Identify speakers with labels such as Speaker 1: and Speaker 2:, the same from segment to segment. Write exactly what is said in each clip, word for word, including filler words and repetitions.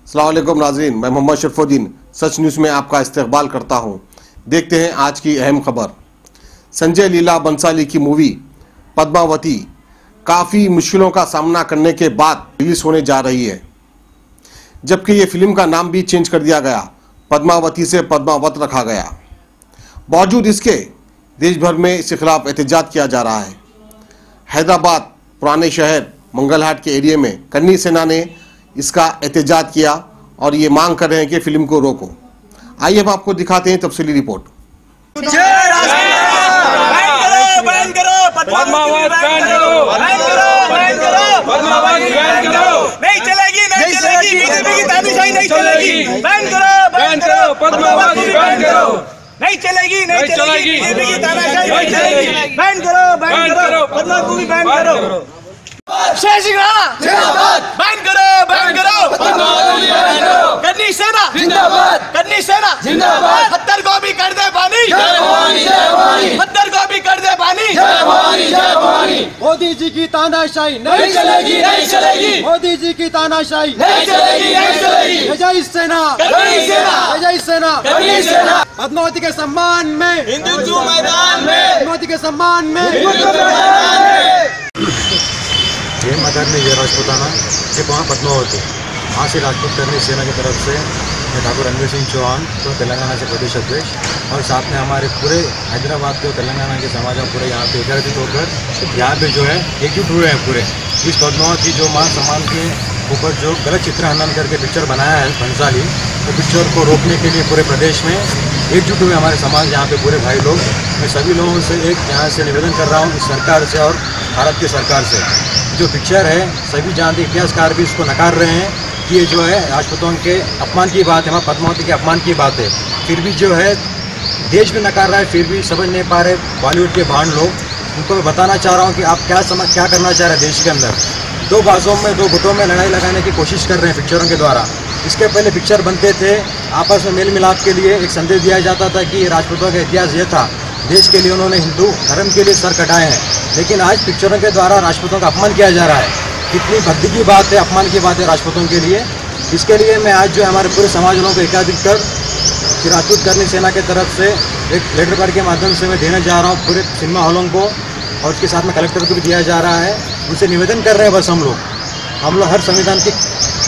Speaker 1: अस्सलाम वालेकुम नाज़रीन, मैं मोहम्मद शरफुद्दीन सच न्यूज़ में आपका इस्तकबाल करता हूं। देखते हैं आज की अहम खबर। संजय लीला बंसाली की मूवी पद्मावती काफ़ी मुश्किलों का सामना करने के बाद रिलीज होने जा रही है, जबकि ये फिल्म का नाम भी चेंज कर दिया गया, पद्मावती से पद्मावत रखा गया। बावजूद इसके देश भर में इसके खिलाफ एहतजाज किया जा रहा है। हैदराबाद पुराने शहर मंगलहाट के एरिया में कन्नी सेना ने इसका एहतजाज किया और ये मांग कर रहे हैं कि फिल्म को रोको। आइए हम आपको दिखाते हैं तफसीली रिपोर्ट।
Speaker 2: नहीं चलेगी, नहीं चलेगी, बीजेपी की तानाशाही नहीं चलेगी। बैन करो, बैन करो, पद्मावती बैन करो। नहीं चलेगी, नहीं चलेगी, बीजेपी की तानाशाही नहीं चलेगी। बैन करो, बैन करो, पद्मावती बैन करो। जय श्री राम जिंदाबाद। बैन करो, बैन करो, पद्मावती बैन करो। कन्नी सेना जिंदाबाद, कन्नी सेना जिंदाबाद। हत्तर को भी कर दे पानी, जय भवानी, जय भवानी। हत्तर को भी कर दे पानी, जय भवानी, जय भवानी।
Speaker 3: मोदी जी की तानाशाही
Speaker 2: नहीं चलेगी, नहीं चलेगी।
Speaker 3: मोदी जी की तानाशाही
Speaker 2: नहीं चलेगी, नहीं चलेगी।
Speaker 3: जय सेना,
Speaker 2: कन्नी सेना,
Speaker 3: जय सेना,
Speaker 2: कन्नी सेना।
Speaker 3: पद्मावती के सम्मान में,
Speaker 2: हिंदुत्व मैदान में,
Speaker 3: पद्मावती के सम्मान में,
Speaker 2: हिंदुत्व मैदान में।
Speaker 4: ये मदर में ये राजपूताना ये वहाँ पद्मावती वहाँ से राजपूत करनी सेना की तरफ से ठाकुर रणवीर सिंह चौहान तो तेलंगाना से प्रदेश अध्यक्ष और साथ में हमारे पूरे हैदराबाद के तेलंगाना के समाज पूरे यहाँ पे एकत्रित होकर यहाँ पे जो है एकजुट हुए हैं पूरे इस पद्मावती जो माँ सम्मान के ऊपर जो गलत चित्र हनन करके पिक्चर बनाया है बंसाली, तो पिक्चर को रोकने के लिए पूरे प्रदेश में एकजुट हुए हमारे समाज यहाँ पे पूरे भाई लोग। मैं सभी लोगों से एक यहाँ से निवेदन कर रहा हूँ इस सरकार से और भारत की सरकार से, जो पिक्चर है सभी जानते इतिहासकार भी इसको नकार रहे हैं कि ये जो है राजपूतों के अपमान की बात है, वहाँ पद्मावती के अपमान की बात है। फिर भी जो है देश भी नकार रहा है, फिर भी समझ नहीं पा रहे बॉलीवुड के भांड लोग। उनको मैं बताना चाह रहा हूँ कि आप क्या समझ क्या करना चाह रहे हैं देश के अंदर। दो बाजों में दो गुटों में लड़ाई लगाने की कोशिश कर रहे हैं पिक्चरों के द्वारा। इसके पहले पिक्चर बनते थे आपस में मेल मिलाप के लिए, एक संदेश दिया जाता था कि राजपूतों का इतिहास ये था, देश के लिए उन्होंने हिंदू धर्म के लिए सर कटाए हैं। लेकिन आज पिक्चरों के द्वारा राजपूतों का अपमान किया जा रहा है। कितनी भद्दी की बात है, अपमान की बात है राजपूतों के लिए। इसके लिए मैं आज जो है हमारे पूरे समाज वालों को एकत्रित कर कि राजपूत करनी सेना की तरफ से एक लेटर पैड के माध्यम से मैं देना चाह रहा हूँ पूरे सिनेमा हॉलों को, और उसके साथ में कलेक्टर को भी दिया जा रहा है। उनसे निवेदन कर रहे हैं बस हम लोग हम लोग हर संविधान के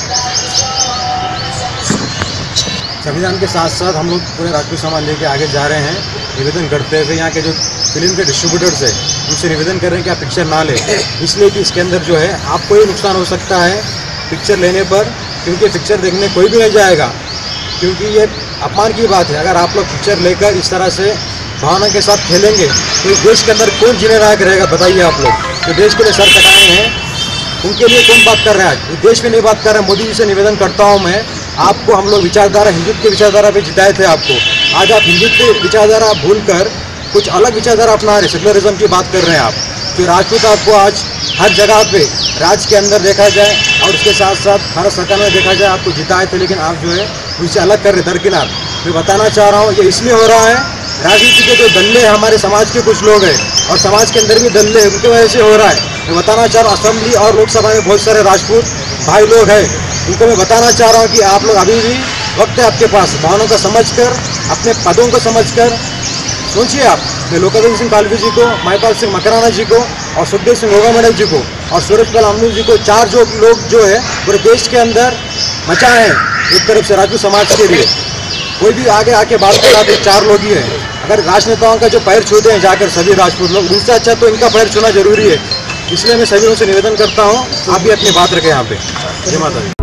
Speaker 4: संविधान के साथ साथ हम लोग पूरे राजपूत समाज लेके आगे जा रहे हैं। निवेदन करते हुए यहाँ के जो फिल्म के डिस्ट्रीब्यूटर्स है उनसे निवेदन कर रहे हैं कि आप पिक्चर ना लें, इसलिए कि इसके अंदर जो है आपको ही नुकसान हो सकता है पिक्चर लेने पर, क्योंकि पिक्चर देखने कोई भी नहीं जाएगा, क्योंकि ये अपमान की बात है। अगर आप लोग पिक्चर लेकर इस तरह से भावना के साथ खेलेंगे तो इस देश के अंदर कौन जीने लायक रहेगा बताइए आप लोग। जो देश के लिए सर कटाए हैं उनके लिए कौन बात कर रहा है, देश में नहीं बात कर रहे हैं। मोदी जी से निवेदन करता हूँ मैं, आपको हम लोग विचारधारा हिंदुत्व की विचारधारा पे जिताए थे आपको, आज आप हिंदुत्व की विचारधारा भूल कर कुछ अलग विचारधारा अपना रहे, सेकुलरिज्म की बात कर रहे हैं आप। तो राजपूत आपको आज हर जगह पे राज्य के अंदर देखा जाए और उसके साथ साथ भारत सरकार में देखा जाए, आपको जिताए थे, लेकिन आप जो है उनसे अलग कर रहे दरकिनार। मैं बताना चाह रहा हूँ ये इसलिए हो रहा है, राजनीति के जो दल्ले हमारे समाज के कुछ लोग हैं और समाज के अंदर भी दल्ले हैं, उनकी वजह से हो रहा है। मैं बताना चाह रहा हूँ असेंबली और लोकसभा में बहुत सारे राजपूत भाई लोग हैं, उनको मैं बताना चाह रहा हूँ कि आप लोग अभी भी वक्त है आपके पास, भावनाओं को समझकर अपने पदों को समझकर सोचिए। आप मैं लोकादन सिंह पालवी जी को, महिपाल सिंह मकराना जी को और सुखदेव सिंह गोगा मेडल जी को और सूरजपाल अमनू जी को, चार जो लोग जो है पूरे देश के अंदर मचाए हैं एक तरफ से राजपूत समाज के लिए। कोई भी आगे आके बात कराते चार लोग ही हैं। अगर राजनेताओं का जो पैर छूते हैं जाकर सभी राजपूत लोग, उनसे अच्छा तो इनका पैर छूना जरूरी है। इसलिए मैं सभी लोगों से निवेदन करता हूँ आप भी अपनी बात रखें यहाँ पे। जय माता दी।